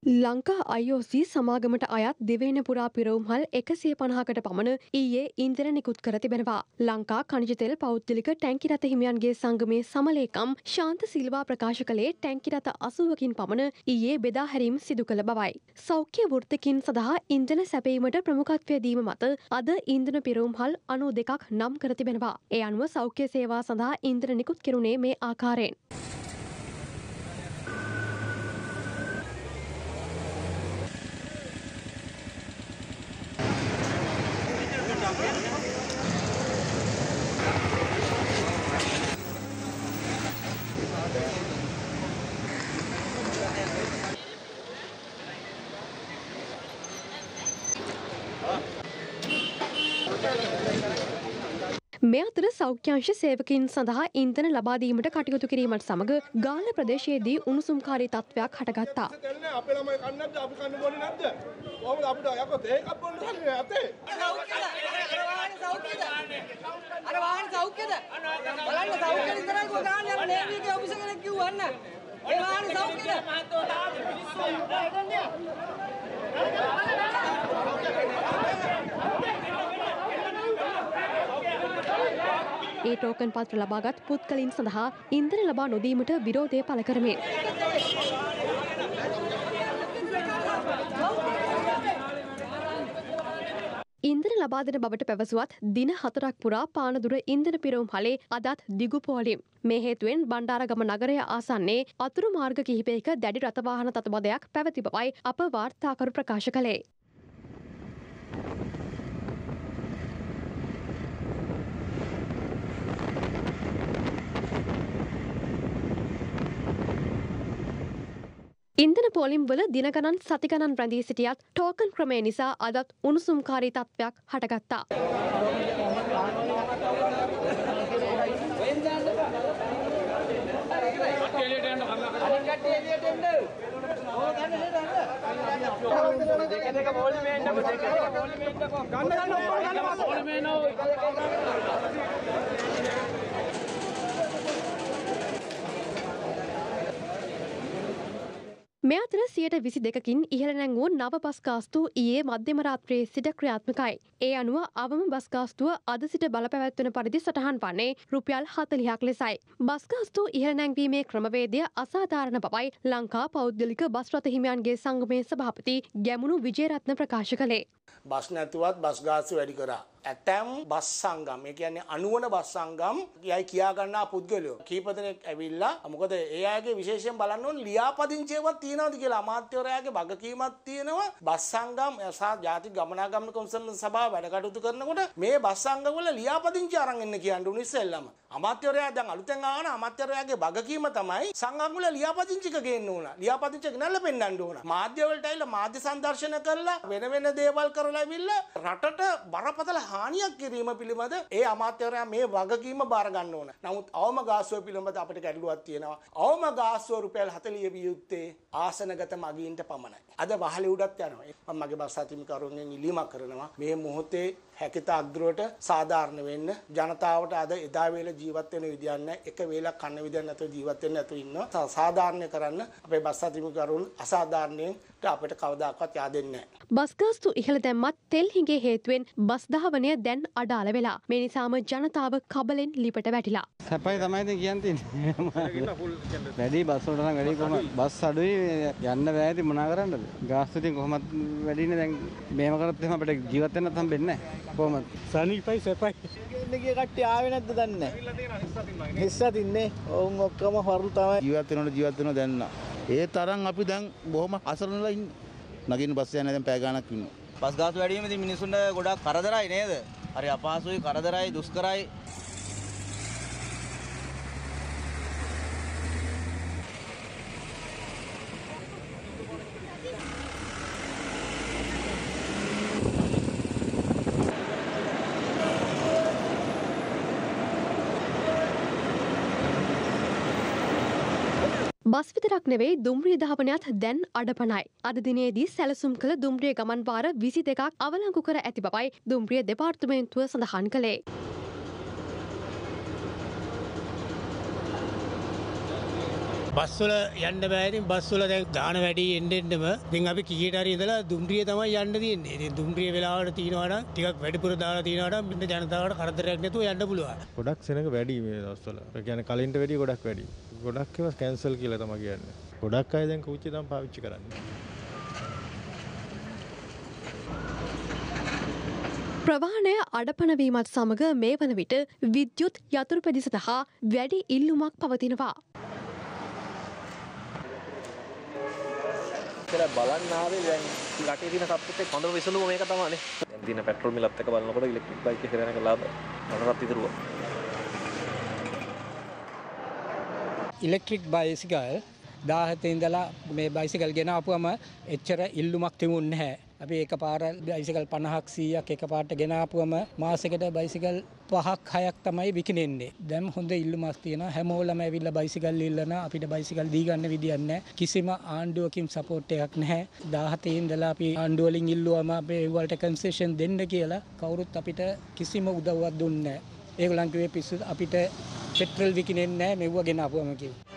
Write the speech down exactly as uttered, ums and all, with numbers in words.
ලංකා අයි ඕ සී සමාගමට අයත් දෙවයින පුරා පිරවුම්හල් එකසිය පනහකට පමණ ඊයේ ඉන්ධන නිකුත් කර තිබෙනවා. ලංකා ඛනිජ තෙල් පෞද්ගලික ටැංකි රථ හිමියන්ගේ සංගමේ සමලේකම් ශාන්ත සිල්වා ප්‍රකාශ කළේ ටැංකි රථ අසූවකින් පමණ ඊයේ බෙදා හැරීම් සිදු කළ බවයි. සෞඛ්‍ය වෘත්තිකින් සඳහා ඉන්ධන සැපීමට ප්‍රමුඛත්වය දීම මත අද ඉන්ධන පිරවුම්හල් අනූ දෙකක් නම් කර තිබෙනවා. ඒ අනුව සෞඛ්‍ය සේවා සඳහා ඉන්ධන නිකුත් කෙරුණේ මේ ආකාරයෙන්. මේ අතර සෞඛ්‍යංශ සේවකයින් සඳහා ඉන්ධන ලබා දීමට කටයුතු කිරීමට සමග ගාල්ල ප්‍රදේශයේදී උණුසුම්කාරී තත්ත්වයක් හටගත්තා. අපේ ළමයි කන්නේ නැද්ද? අපි කන්නේ බොන්නේ නැද්ද? කොහොමද අපිට යකෝ ඒකක් බොන්න හරිනේ අතේ. සෞඛ්‍යද? අර වාහන සෞඛ්‍යද? බලන්න සෞඛ්‍ය විතරයි කො ගාන්නේ අර නේවිගේ ඔෆිස් එකේ කිව්වන්න. ඒ වාහන සෞඛ්‍යද? මහත්තයෝ තාම මිනිස්සු ඒ ටෝකන් පත්‍ර ලබාගත් පුද්ගලයන් සඳහා ඉන්ධන ලබා නොදීමට විරෝධය පළ කරමින් ඉන්ධන ලබා දෙන බවට පැවසුවත් දින හතරක් පුරා පානදුර ඉන්ධන පිරවුම්හලේ අදත් දිගු පෝලිම්. මේ හේතුවෙන් බණ්ඩාරගම නගරය ආසන්නයේ අතුරු මාර්ග කිහිපයක දැඩි රථවාහන තතුබදයක් පැවති බවයි අප වාර්තාකරු ප්‍රකාශ කළේ. ඉන්ධන පෝලිම් වල දින ගණන් සති ගණන් රැඳී සිටියත් ටෝකන් ක්‍රමය නිසා අදත් උණුසුම්කාරී තත්ත්වයක් හටගත්තා. මේ අතර සියයට විසි දෙකකින් ඉහළ නැංවූ නව බස් ගාස්තු ඊයේ මධ්‍යම රාත්‍රියේ සිට ක්‍රියාත්මකයි. ඒ අනුව අවම බස් ගාස්තුව අද සිට බලපැවැත්වෙන පරිදි සටහන් වන්නේ රුපියල් හතළිහක් ලෙසයි. බස් ගාස්තු ඉහළ නැංවීමේ ක්‍රමවේදය අසාධාරණ බවයි ලංකා පෞද්ගලික බස් රථ හිමියන්ගේ සංගමේ සභාපති ගැමුණු විජේරත්න ප්‍රකාශ කළේ. බස් නැතුවත් බස් ගාස්තු වැඩි කරා. ඇතැම් බස් සංගම් ඒ කියන්නේ අනුවන බස් සංගම් යයි කියා ගන්නා පුද්ගලයෝ කීප දෙනෙක් ඇවිල්ලා මොකද ඒ අයගේ විශේෂයෙන් බලන්න ඕන ලියාපදිංචියවත් තියනවාද කියලා අමාත්‍යවරයාගේ වගකීමක් තියෙනවා බස් සංගම් සහ ජාතික ගමනාගමන කොමිසම සභාව වැඩ කටයුතු කරනකොට මේ බස් සංගම් වල ලියාපදිංචි අරන් එන්න කියන්න උනේ ඉස්සෙල්ලාම අමාත්‍යවරයා දැන් අලුතෙන් ආවන අමාත්‍යවරයාගේ වගකීම තමයි සංගම් වල ලියාපදිංචික ගේන්න ඕන ලියාපදිංචි ගෙනල්ලා පෙන්නන්න ඕන මාධ්‍ය වලට ඇවිල්ලා මාධ්‍ය සංදර්ශන කරලා වෙන වෙන දේවල් කරලා ඇවිල්ලා රටට බරපතල හානියක් කිරීම පිළිබඳ ඒ අමාත්‍යවරයා මේ වගකීම බාර ගන්න ඕන. නමුත් අවම ගාස්තුව පිළිබඳ අපිට ගැටලුවක් තියෙනවා. අවම ගාස්තුව රුපියල් හතළිහ විය යුත්තේ ආසනගත මගීන්ට පමණයි. අද වහලේ උඩත් යනවා. මම මගේ බස් අතිමිකරුවන්ගෙන් ඉල්ලීමක් කරනවා. මේ මොහොතේ හැකිතාක් දුරට සාධාරණ වෙන්න ජනතාවට අද එදා වේල ජීවත් වෙන විදියක් නැහැ. එක වේලක් කන්න විදියක් නැතුව ජීවත් වෙන්න නැතුව ඉන්නවා. සාධාරණය කරන්න අපේ බස් අතිමිකරුවන් අසාධාරණයෙන් අපිට කවදාකවත් yaadෙන්නේ නැහැ. බස් ගාස්තු ඉහළ දැම්මත් තෙල් හිඟේ හේතුවෙන් බස් ධාවනය දැන් අඩාල වෙලා. මේ නිසාම ජනතාව කබලෙන් ලිපට වැටිලා. සැපයි තමයි ඉතින් කියන්න තියෙන්නේ. වැඩි බස් වලට නම් වැඩි කොහොමද බස් අඩුයි යන්න බෑ ඉතින් මොනා කරන්නද? ගාස්තු ඉතින් කොහොමද වැඩිනේ දැන් මේව කරත් එහෙම අපිට ජීවත් වෙන්නත් හම්බෙන්නේ නැහැ. කොහොමද? සනීපයි සැපයි. ඉන්න ගිය කට්ටිය ආවේ නැද්ද දන්නේ නැහැ. හිස්සත් ඉන්නේ. ඔවුන් ඔක්කොම හරු තමයි. ජීවත් වෙනවද ජීවත් වෙනවද දැන් නා. ඒ තරම් අපි දැන් බොහොම අසරණලා ඉන්නේ. නගින්න බස් යන්නේ දැන් පැය ගාණක් ඉන්නවා. බස් ගාස්තු වැඩි වීම ඉතින් මිනිස්සුන්ට ගොඩාක් කරදරයි නේද? හරි අපහසුයි කරදරයි දුෂ්කරයි. බස් විතරක් නෙවෙයි දුම්රිය ධාවනයත් දැන් අඩපණයි. අද දිනේදී සැලසුම් කළ දුම්රිය ගමන් වාර විසි දෙකක් අවලංගු කර ඇති බවයි දුම්රිය දෙපාර්තමේන්තුව සඳහන් කළේ. බස් වල යන්න බෑ. ඉතින් බස් වල දැන් දාන වැඩි එන්න එන්නම ඉතින් අපි කීයට හරි ඉඳලා දුම්රිය තමයි යන්න තියෙන්නේ. ඉතින් දුම්රිය වෙලාවට තියනවා නම් ටිකක් වැඩිපුර දාලා තියනවා නම් මෙන්න ජනතාවට කරදරයක් නැතුව යන්න පුළුවන්. ගොඩක් සෙනඟ වැඩි මේ දවස්වල. ඒ කියන්නේ කලින්ට වැඩි ගොඩක් වැඩි. ගොඩක් ඒවා කැන්සල් කියලා තමයි කියන්නේ. ගොඩක් අය දැන් කෝච්චිය තමයි පාවිච්චි කරන්නේ. ප්‍රවාහනය අඩපණ වීමත් සමග මේ වන විට විද්‍යුත් යතුරු පෙදි සඳහා වැඩි ඉල්ලුමක් පවතිනවා. කියලා බලන්න ආවේ දැන් රටේ තියෙන තත්ත්වෙත් එක්ක හොඳම විසඳුම මේක තමයිනේ. දැන් දින පෙට්‍රල් මිලත් එක බලනකොට ඉලෙක්ට්‍රික් බයික් එක කරන එක ලාභ මොනවත් ඉදිරුවා. ඉලෙක්ට්‍රික් බයිසිකල් දාහතේ ඉඳලා මේ බයිසිකල් ගෙන ආපුවම එච්චර ඉල්ලුමක් තිබුණේ නැහැ. අපි එකපාර බයිසිකල් පනහක් සීයක් එකපාරට ගෙන ආපුවම මාසෙකට බයිසිකල් පහක් හයක් තමයි විකිනෙන්නේ. දැන් හොඳ ඉල්ලුමක් තියෙනවා. හැමෝලම ඇවිල්ලා බයිසිකල් ඉල්ලන අපිට බයිසිකල් දී ගන්න විදියක් නැහැ. කිසිම ආණ්ඩුවකින් සපෝට් එකක් නැහැ. දාහතේ ඉඳලා අපි ආණ්ඩුව වලින් ඉල්ලුවම අපි ඒවලට කන්සෙෂන් දෙන්න කියලා කවුරුත් අපිට කිසිම උදව්වක් දුන්නේ නැහැ. ඒගොල්ලන් කිව්වේ පිස්සු අපිට පෙට්‍රල් විකිනෙන්නේ නැහැ මෙව්ව ගෙන ආපුවම කිව්වා.